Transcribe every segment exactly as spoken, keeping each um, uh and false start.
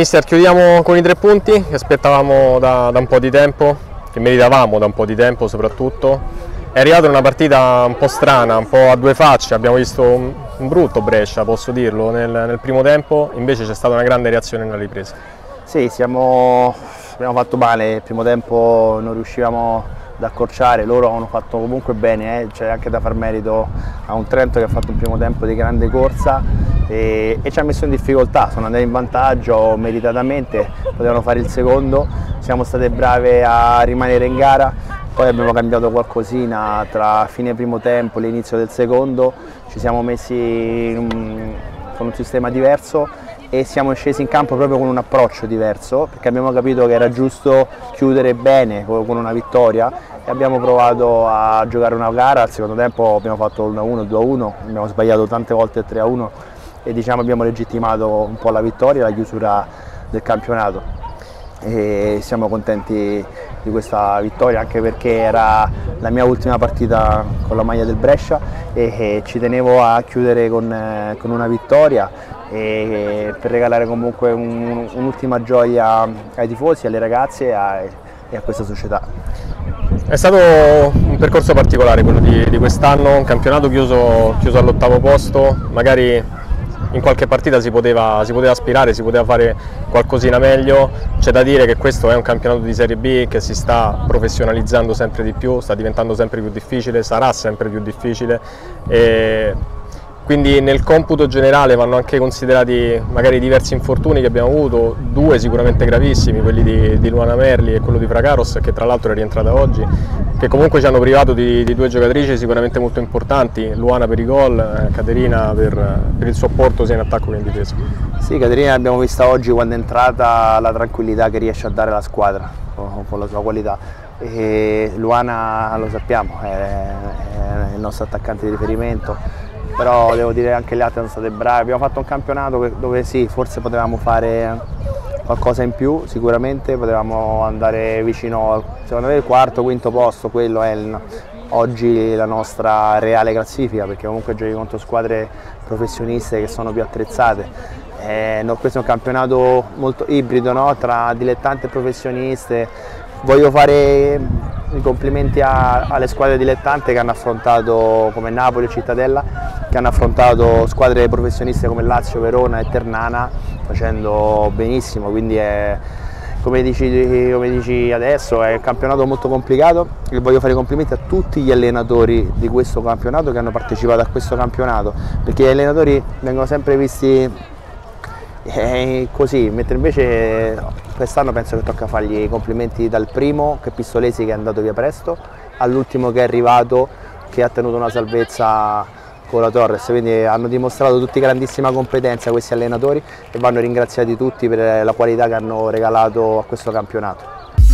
Mister, chiudiamo con i tre punti che aspettavamo da, da un po' di tempo, che meritavamo da un po' di tempo soprattutto. È arrivata una partita un po' strana, un po' a due facce, abbiamo visto un, un brutto Brescia, posso dirlo, nel, nel primo tempo, invece c'è stata una grande reazione nella ripresa. Sì, siamo, abbiamo fatto male, il primo tempo non riuscivamo ad accorciare, loro hanno fatto comunque bene, eh? C'è anche da far merito a un Trento che ha fatto un primo tempo di grande corsa e, e ci ha messo in difficoltà, sono andati in vantaggio meritatamente, potevano fare il secondo, siamo state brave a rimanere in gara. Poi abbiamo cambiato qualcosina tra fine primo tempo e l'inizio del secondo, ci siamo messi um, con un sistema diverso e siamo scesi in campo proprio con un approccio diverso, perché abbiamo capito che era giusto chiudere bene con una vittoria e abbiamo provato a giocare una gara. Al secondo tempo abbiamo fatto uno a uno, due a uno, abbiamo sbagliato tante volte il tre a uno e diciamo abbiamo legittimato un po' la vittoria e la chiusura del campionato. E siamo contenti di questa vittoria anche perché era la mia ultima partita con la maglia del Brescia e, e ci tenevo a chiudere con, eh, con una vittoria e, per regalare comunque un, un'ultima gioia ai tifosi, alle ragazze e a, e a questa società. È stato un percorso particolare quello di, di quest'anno, un campionato chiuso, chiuso all'ottavo posto, magari in qualche partita si poteva, si poteva aspirare, si poteva fare qualcosina meglio. C'è da dire che questo è un campionato di Serie B che si sta professionalizzando sempre di più, sta diventando sempre più difficile, sarà sempre più difficile e quindi nel computo generale vanno anche considerati magari diversi infortuni che abbiamo avuto, due sicuramente gravissimi, quelli di, di Luana Merli e quello di Fragaros, che tra l'altro è rientrata oggi, che comunque ci hanno privato di, di due giocatrici sicuramente molto importanti, Luana per i gol, eh, Caterina per, per il suo apporto sia in attacco che in difesa. Sì, Caterina l'abbiamo vista oggi quando è entrata, la tranquillità che riesce a dare alla squadra con, con la sua qualità. E Luana lo sappiamo, è, è il nostro attaccante di riferimento. Però devo dire anche le altre sono state brave, abbiamo fatto un campionato dove sì, forse potevamo fare qualcosa in più, sicuramente potevamo andare vicino, secondo me il quarto, quinto posto, quello è il, oggi la nostra reale classifica, perché comunque giochi contro squadre professioniste che sono più attrezzate. Eh, no, questo è un campionato molto ibrido, no? Tra dilettanti e professioniste. Voglio fare i complimenti a, alle squadre dilettanti che hanno affrontato, come Napoli e Cittadella, che hanno affrontato squadre professioniste come Lazio, Verona e Ternana facendo benissimo, quindi è, come dici, come dici adesso, è un campionato molto complicato e voglio fare i complimenti a tutti gli allenatori di questo campionato che hanno partecipato a questo campionato, perché gli allenatori vengono sempre visti eh, così, mentre invece quest'anno penso che tocca fargli i complimenti dal primo, che è Pistolesi, che è andato via presto, all'ultimo che è arrivato, che ha tenuto una salvezza con la Torres, quindi hanno dimostrato tutti grandissima competenza questi allenatori e vanno ringraziati tutti per la qualità che hanno regalato a questo campionato.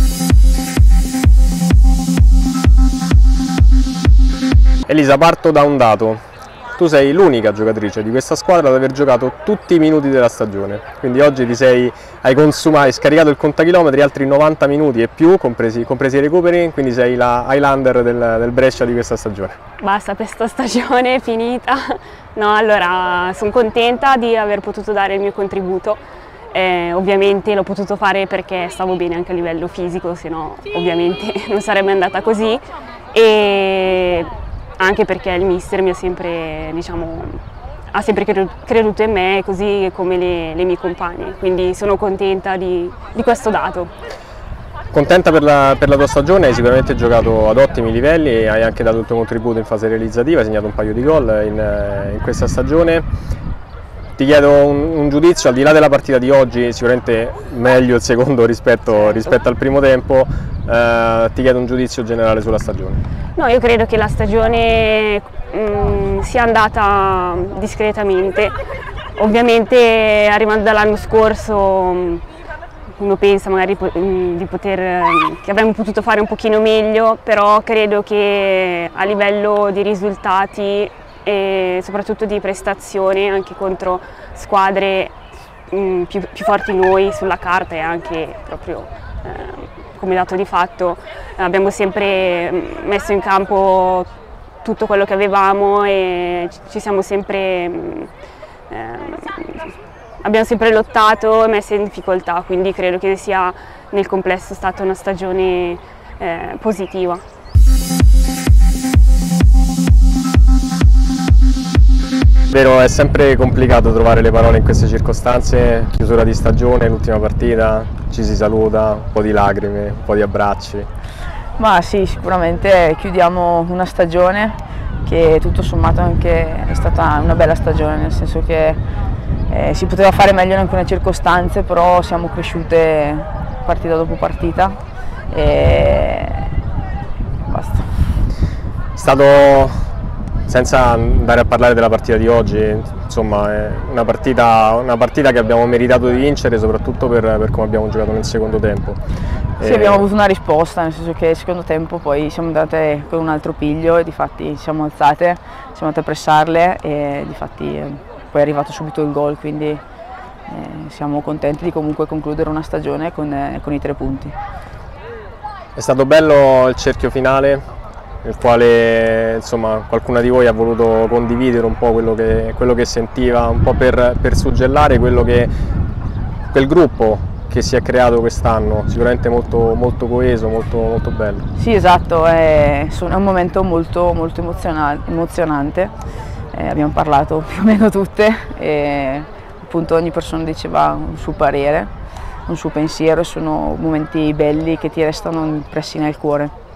Elisa, parto da un dato. Tu sei l'unica giocatrice di questa squadra ad aver giocato tutti i minuti della stagione, quindi oggi ti sei, hai consumato, hai scaricato il contachilometri altri novanta minuti e più, compresi, compresi i recuperi, quindi sei la Highlander del, del Brescia di questa stagione. Basta, questa stagione è finita. No, allora sono contenta di aver potuto dare il mio contributo. Eh, ovviamente l'ho potuto fare perché stavo bene anche a livello fisico, se no ovviamente non sarebbe andata così. E anche perché il mister mi ha sempre, diciamo, ha sempre creduto in me, così come le, le mie compagne, quindi sono contenta di, di questo dato. Contenta per la, per la tua stagione, hai sicuramente giocato ad ottimi livelli e hai anche dato il tuo contributo in fase realizzativa, hai segnato un paio di gol in, in questa stagione. Ti chiedo un, un giudizio, al di là della partita di oggi, sicuramente meglio il secondo rispetto, rispetto al primo tempo, eh, ti chiedo un giudizio generale sulla stagione. No, io credo che la stagione mh, sia andata discretamente, ovviamente arrivando dall'anno scorso mh, uno pensa magari di poter, che avremmo potuto fare un pochino meglio, però credo che a livello di risultati e soprattutto di prestazioni anche contro squadre mh, più, più forti noi sulla carta e anche proprio eh, come dato di fatto abbiamo sempre messo in campo tutto quello che avevamo e ci siamo sempre eh, abbiamo sempre lottato e messo in difficoltà, quindi credo che sia nel complesso stata una stagione eh, positiva. Vero, è sempre complicato trovare le parole in queste circostanze, chiusura di stagione, l'ultima partita, ci si saluta, un po' di lacrime, un po' di abbracci. Ma sì, sicuramente chiudiamo una stagione che tutto sommato anche è stata una bella stagione, nel senso che eh, si poteva fare meglio in alcune circostanze, però siamo cresciute partita dopo partita e basta. È stato, senza andare a parlare della partita di oggi, insomma è una partita, una partita che abbiamo meritato di vincere, soprattutto per, per come abbiamo giocato nel secondo tempo. Sì, e... abbiamo avuto una risposta, nel senso che nel secondo tempo poi siamo andate con un altro piglio e difatti ci siamo alzate, siamo andate a pressarle e difatti eh, poi è arrivato subito il gol, quindi eh, siamo contenti di comunque concludere una stagione con, eh, con i tre punti. È stato bello il cerchio finale, nel quale insomma qualcuna di voi ha voluto condividere un po' quello che, quello che sentiva, un po' per, per suggellare quello che quel gruppo che si è creato quest'anno, sicuramente molto, molto coeso, molto, molto bello. Sì, esatto, è, è un momento molto, molto emozionante, eh, abbiamo parlato più o meno tutte e appunto ogni persona diceva un suo parere, un suo pensiero, sono momenti belli che ti restano impressi nel cuore.